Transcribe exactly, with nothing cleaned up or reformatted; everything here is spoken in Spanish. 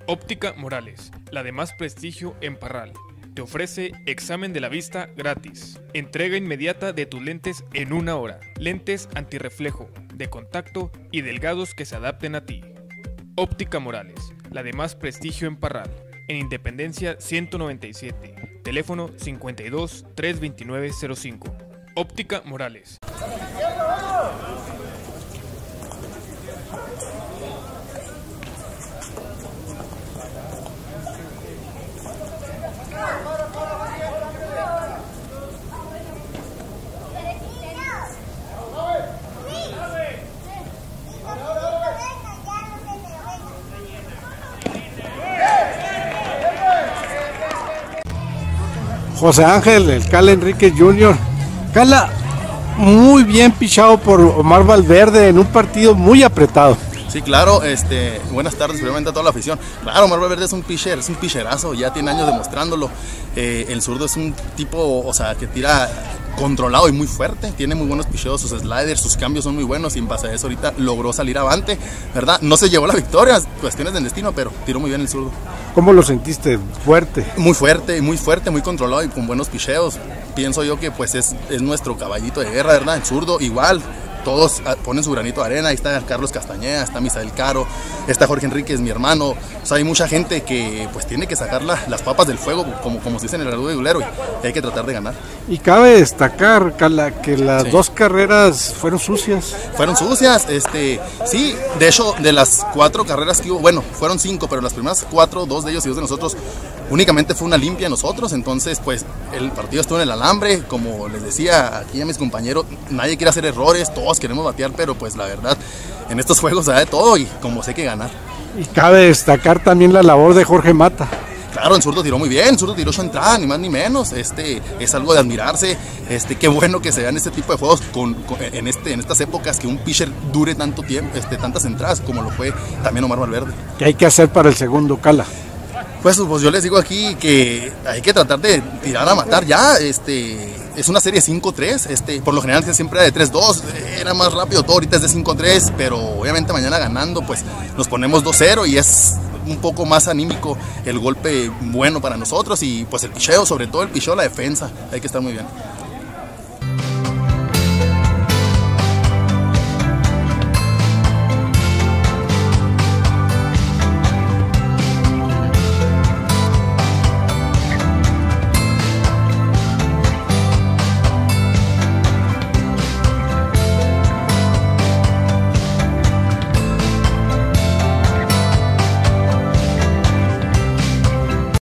Óptica Morales, la de más prestigio en Parral. Te ofrece examen de la vista gratis. Entrega inmediata de tus lentes en una hora. Lentes antirreflejo, de contacto y delgados que se adapten a ti. Óptica Morales, la de más prestigio en Parral. En Independencia ciento noventa y siete. Teléfono cincuenta y dos, trescientos veintinueve, cero cinco. Óptica Morales. José Ángel, el Cala Enríquez junior Cala, muy bien pichado por Omar Valverde en un partido muy apretado. Sí, claro, este, buenas tardes, primeramente a toda la afición. Claro, Omar Valverde es un pitcher, es un pitcherazo, ya tiene años demostrándolo. Eh, el zurdo es un tipo, o sea, que tira controlado y muy fuerte, tiene muy buenos picheos, sus sliders, sus cambios son muy buenos y en base a eso ahorita logró salir avante, ¿verdad? No se llevó la victoria, cuestiones del destino, pero tiró muy bien el zurdo. ¿Cómo lo sentiste? ¿Fuerte? Muy fuerte, muy fuerte, muy controlado y con buenos picheos. Pienso yo que pues es, es nuestro caballito de guerra, ¿verdad? El zurdo igual. Todos ponen su granito de arena, ahí está Carlos Castañeda, está Misael Caro, está Jorge Enríquez, mi hermano. O sea, hay mucha gente que pues tiene que sacar la, las papas del fuego, como, como se dice en el Raúl de Gulero, y hay que tratar de ganar. Y cabe destacar, Cala, que las sí. dos carreras fueron sucias. Fueron sucias, este, sí, de hecho, de las cuatro carreras que hubo, bueno, fueron cinco, pero las primeras cuatro, dos de ellos y dos de nosotros, únicamente fue una limpia a nosotros, entonces pues el partido estuvo en el alambre, como les decía aquí a mis compañeros, nadie quiere hacer errores, todos queremos batear, pero pues la verdad, en estos juegos se da de todo y como sé que ganar. Y cabe destacar también la labor de Jorge Mata. Claro, el zurdo tiró muy bien, el zurdo tiró su entrada, ni más ni menos, este, es algo de admirarse, este, qué bueno que se vean este tipo de juegos con, con, en, este, en estas épocas, que un pitcher dure tanto tiempo, este, tantas entradas como lo fue también Omar Valverde. ¿Qué hay que hacer para el segundo, Cala? Pues, pues yo les digo aquí que hay que tratar de tirar a matar ya, este, es una serie cinco tres, este, por lo general siempre era de tres dos, era más rápido todo, ahorita es de cinco tres, pero obviamente mañana ganando pues nos ponemos dos cero y es un poco más anímico el golpe bueno para nosotros y pues el picheo, sobre todo el picheo, la defensa, hay que estar muy bien.